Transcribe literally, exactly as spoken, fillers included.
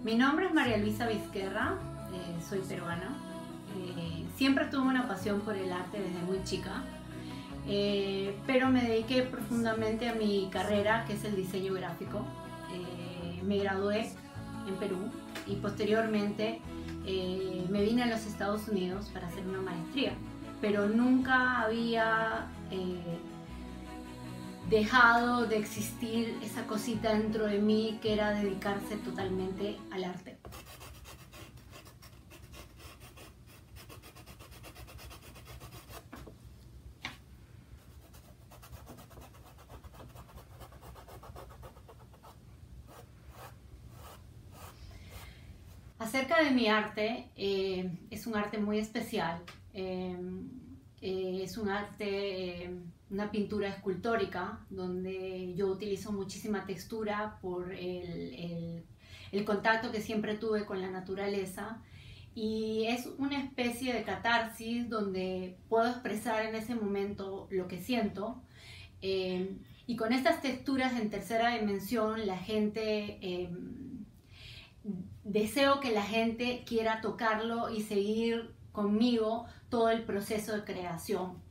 Mi nombre es María Luisa Vizquerra, eh, soy peruana. Eh, siempre tuve una pasión por el arte desde muy chica, eh, pero me dediqué profundamente a mi carrera, que es el diseño gráfico. Eh, me gradué en Perú y posteriormente eh, me vine a los Estados Unidos para hacer una maestría, pero nunca había eh, dejado de existir esa cosita dentro de mí que era dedicarse totalmente al arte. Acerca de mi arte, eh, es un arte muy especial. Eh, eh, es un arte, eh, una pintura escultórica, donde yo utilizo muchísima textura por el, el, el contacto que siempre tuve con la naturaleza. Y es una especie de catarsis donde puedo expresar en ese momento lo que siento. Eh, y con estas texturas en tercera dimensión, la gente... Eh, deseo que la gente quiera tocarlo y seguir conmigo todo el proceso de creación.